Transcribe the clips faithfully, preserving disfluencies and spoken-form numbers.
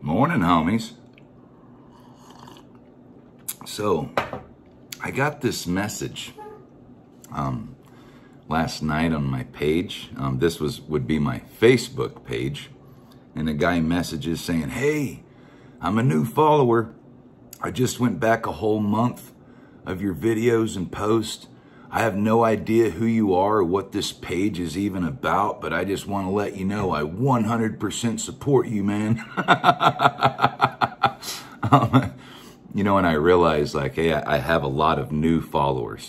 Morning, homies. So, I got this message um, last night on my page. Um, this was would be my Facebook page. And a guy messages saying, "Hey, I'm a new follower. I just went back a whole month of your videos and posts. I have no idea who you are or what this page is even about, but I just want to let you know I one hundred percent support you, man." um, you know, and I realized, like, hey, I have a lot of new followers,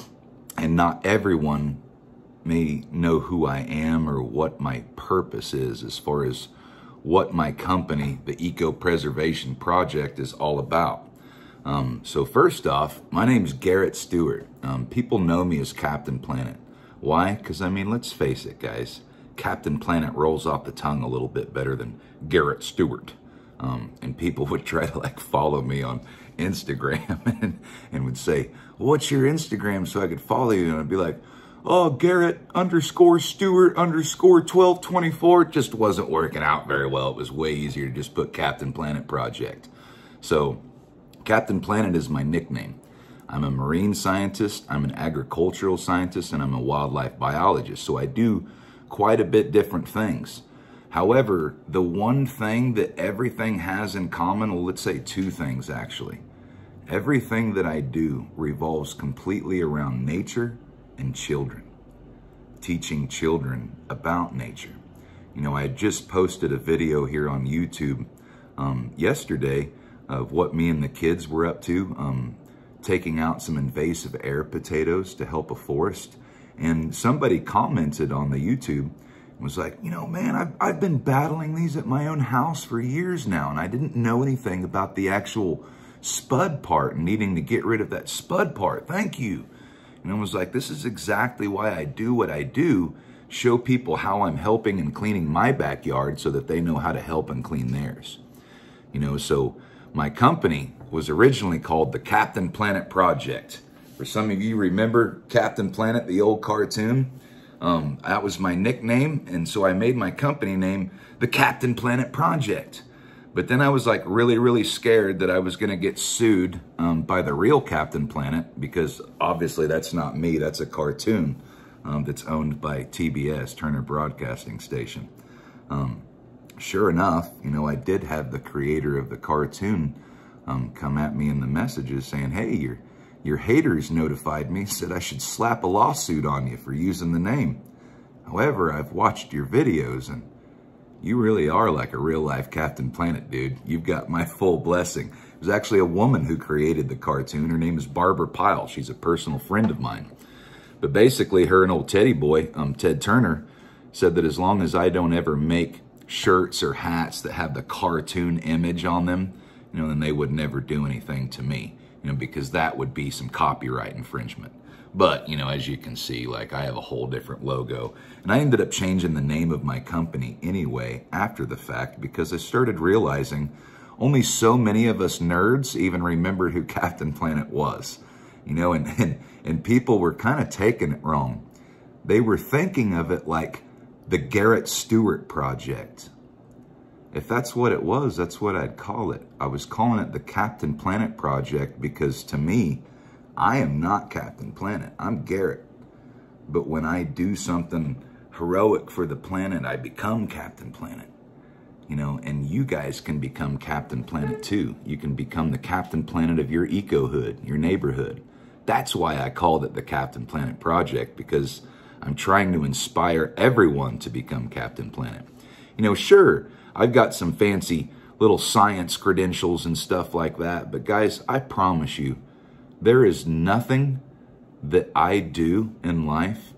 and not everyone may know who I am or what my purpose is as far as what my company, the Eco Preservation Project, is all about. Um, so first off, my name's Garrett Stewart. Um, people know me as Captain Planet. Why? Because, I mean, let's face it, guys. Captain Planet rolls off the tongue a little bit better than Garrett Stewart. Um, and people would try to, like, follow me on Instagram and, and would say, "What's your Instagram so I could follow you?" And I'd be like, "Oh, Garrett underscore Stewart underscore twelve twenty-four. It just wasn't working out very well. It was way easier to just put Captain Planet Project. So Captain Planet is my nickname. I'm a marine scientist, I'm an agricultural scientist, and I'm a wildlife biologist. So I do quite a bit different things. However, the one thing that everything has in common, well, let's say two things actually. Everything that I do revolves completely around nature and children. Teaching children about nature. You know, I had just posted a video here on YouTube um, yesterday of what me and the kids were up to, um, taking out some invasive air potatoes to help a forest. And somebody commented on the YouTube and was like, "You know, man, I've, I've been battling these at my own house for years now, and I didn't know anything about the actual spud part and needing to get rid of that spud part. Thank you." And I was like, this is exactly why I do what I do, show people how I'm helping and cleaning my backyard so that they know how to help and clean theirs. You know, so my company was originally called the Captain Planet Project. For some of you remember Captain Planet, the old cartoon? Um, that was my nickname, and so I made my company name the Captain Planet Project. But then I was like really, really scared that I was going to get sued um, by the real Captain Planet, because obviously that's not me. That's a cartoon um, that's owned by T B S, Turner Broadcasting Station. Um, sure enough, you know, I did have the creator of the cartoon um, come at me in the messages saying, "Hey, your, your haters notified me, said I should slap a lawsuit on you for using the name. However, I've watched your videos and you really are like a real life Captain Planet, dude. You've got my full blessing." It was actually a woman who created the cartoon. Her name is Barbara Pyle. She's a personal friend of mine. But basically, her and old Teddy boy, um, Ted Turner, said that as long as I don't ever make shirts or hats that have the cartoon image on them, you know, then they would never do anything to me, you know, because that would be some copyright infringement. But, you know, as you can see, like, I have a whole different logo. And I ended up changing the name of my company anyway after the fact, because I started realizing only so many of us nerds even remembered who Captain Planet was. You know, and, and, and people were kind of taking it wrong. They were thinking of it like the Garrett Stewart Project. If that's what it was, that's what I'd call it. I was calling it the Captain Planet Project because, to me, I am not Captain Planet. I'm Garrett. But when I do something heroic for the planet, I become Captain Planet. You know, and you guys can become Captain Planet too. You can become the Captain Planet of your eco-hood, your neighborhood. That's why I called it the Captain Planet Project, because I'm trying to inspire everyone to become Captain Planet. You know, sure, I've got some fancy little science credentials and stuff like that, but guys, I promise you, there is nothing that I do in life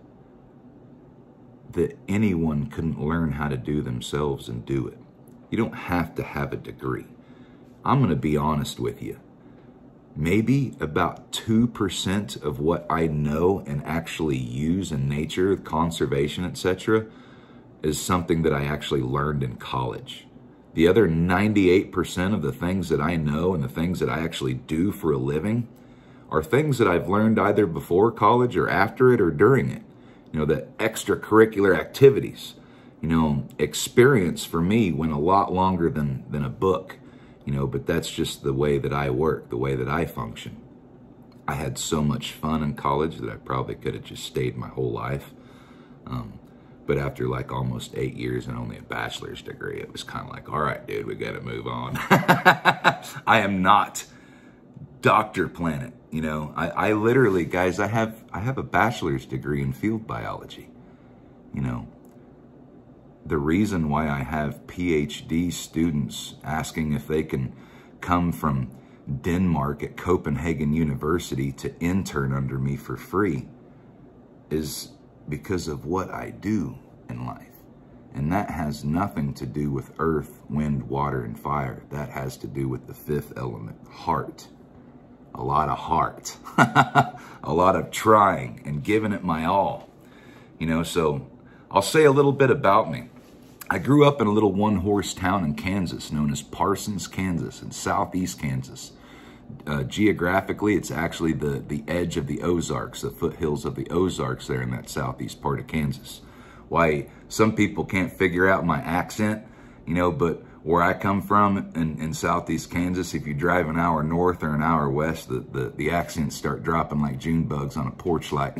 that anyone couldn't learn how to do themselves and do it. You don't have to have a degree. I'm going to be honest with you. Maybe about two percent of what I know and actually use in nature, conservation, et cetera, is something that I actually learned in college. The other ninety-eight percent of the things that I know and the things that I actually do for a living are things that I've learned either before college or after it or during it. You know, the extracurricular activities. You know, experience for me went a lot longer than, than a book, you know, but that's just the way that I work, the way that I function. I had so much fun in college that I probably could have just stayed my whole life. Um, but after like almost eight years and only a bachelor's degree, it was kind of like, all right, dude, we got to move on. I am not Doctor Planet. You know, I, I literally, guys, I have, I have a bachelor's degree in field biology. You know, the reason why I have PhD students asking if they can come from Denmark at Copenhagen University to intern under me for free is because of what I do in life. And that has nothing to do with earth, wind, water, and fire. That has to do with the fifth element, heart. A lot of heart. A lot of trying and giving it my all. You know, so I'll say a little bit about me. I grew up in a little one-horse town in Kansas known as Parsons, Kansas, in southeast Kansas. Uh, geographically, it's actually the, the edge of the Ozarks, the foothills of the Ozarks there in that southeast part of Kansas. Why some people can't figure out my accent, you know, but where I come from in, in southeast Kansas, if you drive an hour north or an hour west, the, the, the accents start dropping like June bugs on a porch light.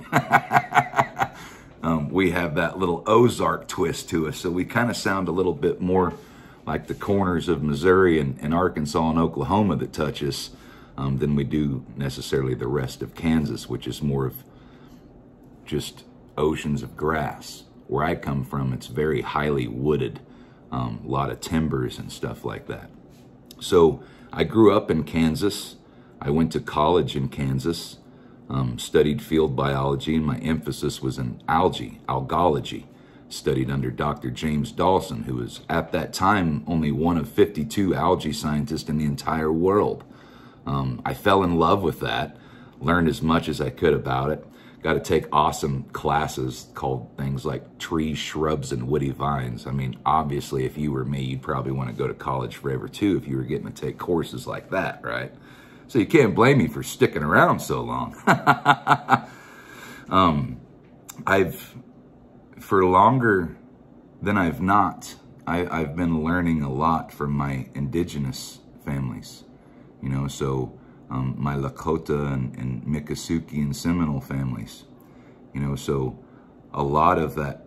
um, we have that little Ozark twist to us, so we kind of sound a little bit more like the corners of Missouri and, and Arkansas and Oklahoma that touch us. Um, than we do necessarily the rest of Kansas, which is more of just oceans of grass. Where I come from, it's very highly wooded, um, a lot of timbers and stuff like that. So I grew up in Kansas. I went to college in Kansas, um, studied field biology, and my emphasis was in algae, algology. Studied under Doctor James Dawson, who was at that time only one of fifty-two algae scientists in the entire world. Um, I fell in love with that, learned as much as I could about it. Got to take awesome classes called things like trees, shrubs, and woody vines. I mean, obviously, if you were me, you'd probably want to go to college forever too if you were getting to take courses like that, right? So you can't blame me for sticking around so long. um, I've, for longer than I've not, I, I've been learning a lot from my indigenous families. You know, so um, my Lakota and, and Miccosukee and Seminole families, you know, so a lot of that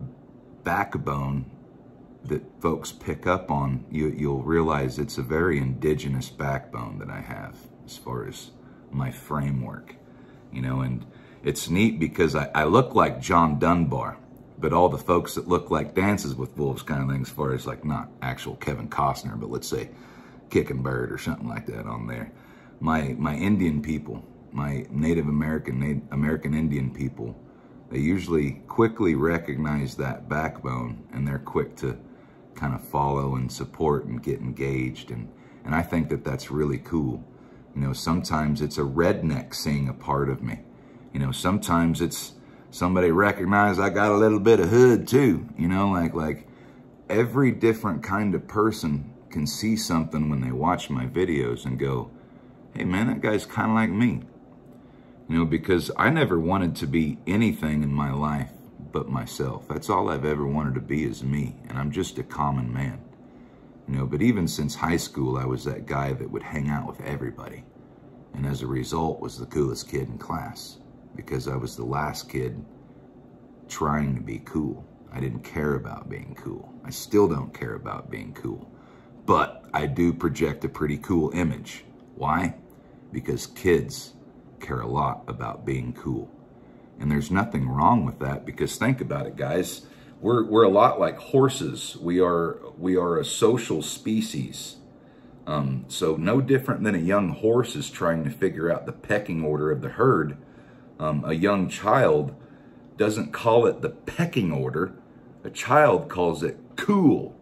backbone that folks pick up on, you, you'll realize it's a very indigenous backbone that I have as far as my framework, you know, and it's neat because I, I look like John Dunbar, but all the folks that look like Dances with Wolves kind of thing, as far as like not actual Kevin Costner, but let's say Kicking Bird or something like that on there. My my Indian people, my Native American, Native American Indian people, they usually quickly recognize that backbone and they're quick to kind of follow and support and get engaged. And, and I think that that's really cool. You know, sometimes it's a redneck seeing a part of me. You know, sometimes it's somebody recognize I got a little bit of hood too. You know, like like every different kind of person can see something when they watch my videos and go, hey man, that guy's kind of like me. You know, because I never wanted to be anything in my life but myself. That's all I've ever wanted to be is me. And I'm just a common man. You know, but even since high school, I was that guy that would hang out with everybody. And as a result, was the coolest kid in class. Because I was the last kid trying to be cool. I didn't care about being cool. I still don't care about being cool. But I do project a pretty cool image. Why? Because kids care a lot about being cool. And there's nothing wrong with that, because think about it, guys. We're, we're a lot like horses. We are, we are a social species. Um, so no different than a young horse is trying to figure out the pecking order of the herd. Um, a young child doesn't call it the pecking order. A child calls it cool.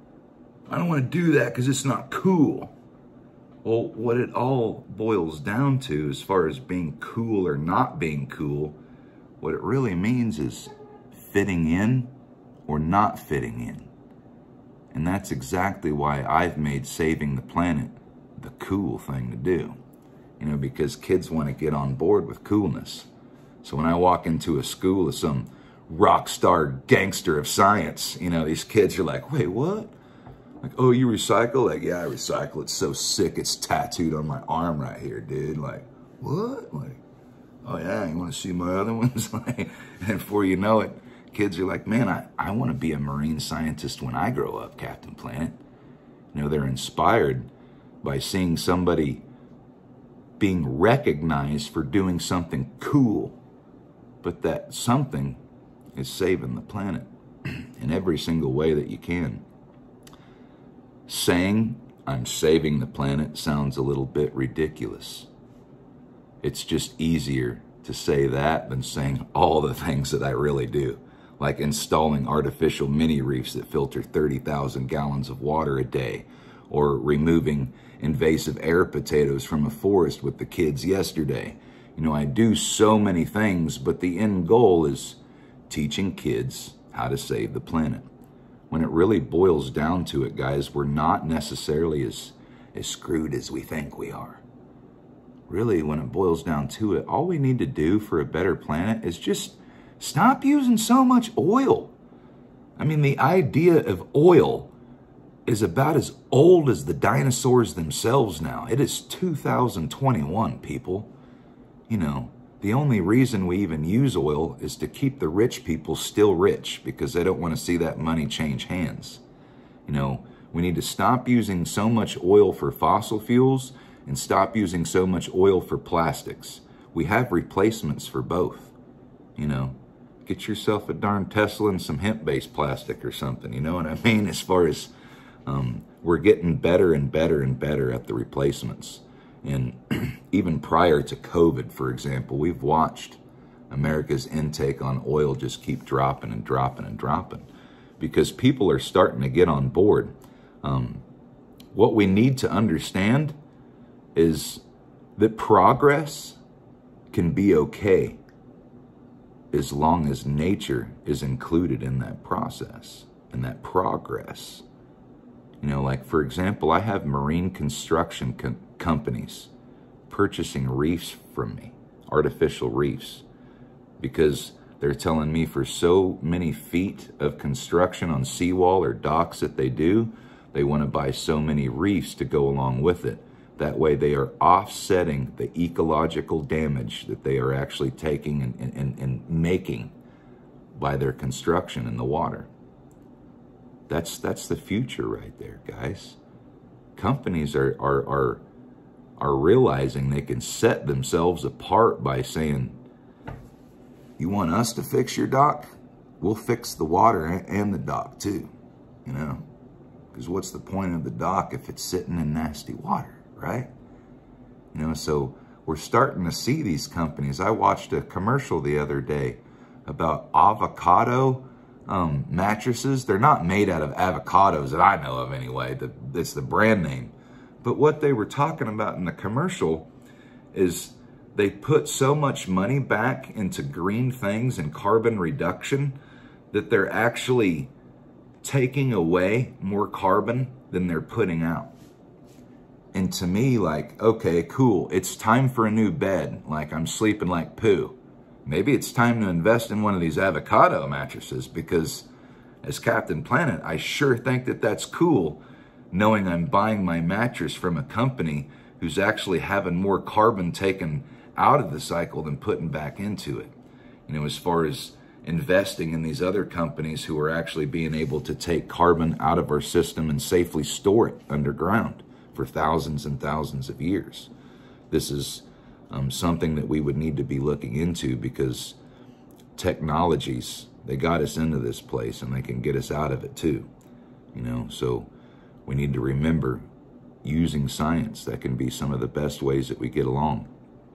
I don't want to do that because it's not cool. Well, what it all boils down to, as far as being cool or not being cool, what it really means is fitting in or not fitting in. And that's exactly why I've made saving the planet the cool thing to do. You know, because kids want to get on board with coolness. So when I walk into a school of some rock star gangster of science. You know, these kids are like, wait, what? Like, oh, you recycle? Like, yeah, I recycle. It's so sick. It's tattooed on my arm right here, dude. Like, what? Like, oh yeah, you want to see my other ones? Like, and before you know it, kids are like, man, I, I want to be a marine scientist when I grow up, Captain Planet. You know, they're inspired by seeing somebody being recognized for doing something cool, but that something is saving the planet in every single way that you can. Saying I'm saving the planet sounds a little bit ridiculous. It's just easier to say that than saying all the things that I really do, like installing artificial mini reefs that filter thirty thousand gallons of water a day, or removing invasive air potatoes from a forest with the kids yesterday. You know, I do so many things, but the end goal is teaching kids how to save the planet. When it really boils down to it, guys, we're not necessarily as, as screwed as we think we are. Really, when it boils down to it, all we need to do for a better planet is just stop using so much oil. I mean, the idea of oil is about as old as the dinosaurs themselves now. It is two thousand twenty-one, people. You know, the only reason we even use oil is to keep the rich people still rich because they don't want to see that money change hands. You know, we need to stop using so much oil for fossil fuels and stop using so much oil for plastics. We have replacements for both. You know, get yourself a darn Tesla and some hemp-based plastic or something, you know what I mean? As far as um, we're getting better and better and better at the replacements. And even prior to COVID, for example, we've watched America's intake on oil just keep dropping and dropping and dropping because people are starting to get on board. Um, what we need to understand is that progress can be okay as long as nature is included in that process and that progress. You know, like, for example, I have marine construction co companies purchasing reefs from me, artificial reefs, because they're telling me for so many feet of construction on seawall or docks that they do, they want to buy so many reefs to go along with it. That way they are offsetting the ecological damage that they are actually taking and, and, and making by their construction in the water. That's, that's the future right there, guys. Companies are, are, are, are realizing they can set themselves apart by saying, you want us to fix your dock? We'll fix the water and the dock too, you know? Because what's the point of the dock if it's sitting in nasty water, right? You know, so we're starting to see these companies. I watched a commercial the other day about avocado um, mattresses. They're not made out of avocados that I know of anyway. The, it's the brand name. But what they were talking about in the commercial is they put so much money back into green things and carbon reduction that they're actually taking away more carbon than they're putting out. And to me, like, okay, cool. It's time for a new bed. Like, I'm sleeping like poo. Maybe it's time to invest in one of these avocado mattresses because as Captain Planet, I sure think that that's cool, knowing I'm buying my mattress from a company who's actually having more carbon taken out of the cycle than putting back into it. You know, as far as investing in these other companies who are actually being able to take carbon out of our system and safely store it underground for thousands and thousands of years. This is um, something that we would need to be looking into because technologies, they got us into this place and they can get us out of it too. You know, so we need to remember using science. That can be some of the best ways that we get along.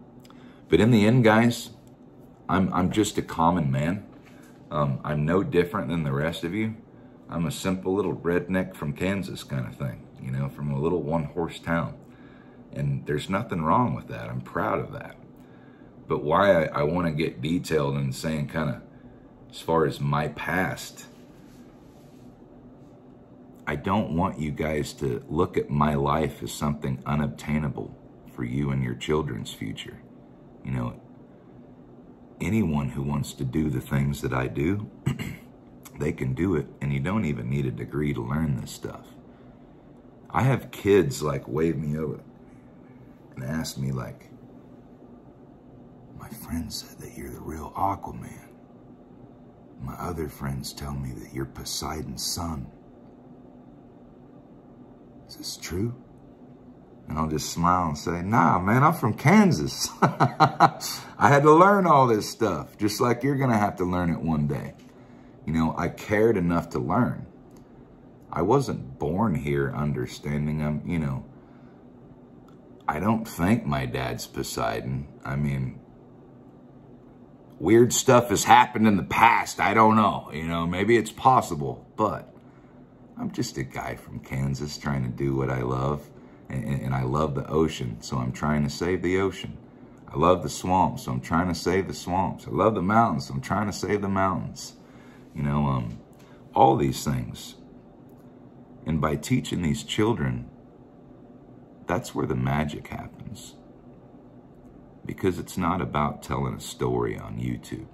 But in the end, guys, I'm, I'm just a common man. Um, I'm no different than the rest of you. I'm a simple little redneck from Kansas kind of thing, you know, from a little one-horse town. And there's nothing wrong with that. I'm proud of that. But why I, I want to get detailed and saying kind of as far as my past, I don't want you guys to look at my life as something unobtainable for you and your children's future. You know, anyone who wants to do the things that I do, they can do it, and you don't even need a degree to learn this stuff. I have kids like wave me over and ask me like, my friend said that you're the real Aquaman. My other friends tell me that you're Poseidon's son. Is this true? And I'll just smile and say, nah, man, I'm from Kansas. I had to learn all this stuff, just like you're going to have to learn it one day. You know, I cared enough to learn. I wasn't born here understanding them, you know. I don't think my dad's Poseidon. I mean, weird stuff has happened in the past. I don't know, you know, maybe it's possible, but I'm just a guy from Kansas trying to do what I love. And, and I love the ocean, so I'm trying to save the ocean. I love the swamps, so I'm trying to save the swamps. I love the mountains, so I'm trying to save the mountains. You know, um, all these things. And by teaching these children, that's where the magic happens. Because it's not about telling a story on YouTube.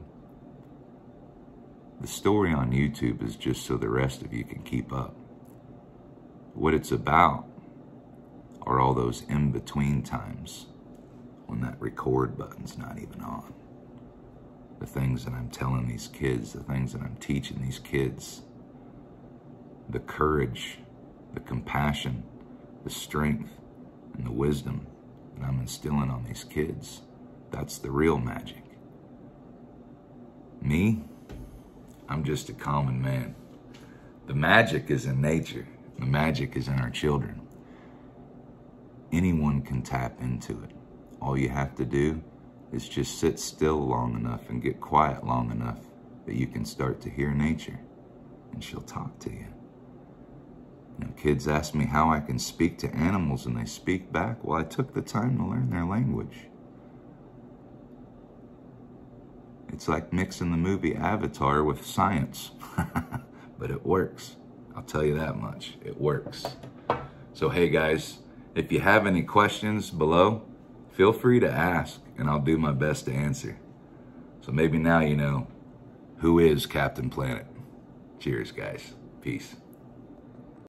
The story on YouTube is just so the rest of you can keep up. What it's about are all those in-between times when that record button's not even on. The things that I'm telling these kids, the things that I'm teaching these kids, the courage, the compassion, the strength, and the wisdom that I'm instilling on these kids, that's the real magic. Me, I'm just a common man. The magic is in nature. The magic is in our children. Anyone can tap into it. All you have to do is just sit still long enough and get quiet long enough that you can start to hear nature, and she'll talk to you. You know, kids ask me how I can speak to animals and they speak back. Well, I took the time to learn their language. It's like mixing the movie Avatar with science, but it works. I'll tell you that much. It works. So, hey guys, if you have any questions below, feel free to ask, and I'll do my best to answer. So maybe now you know who is Captain Planet. Cheers, guys. Peace.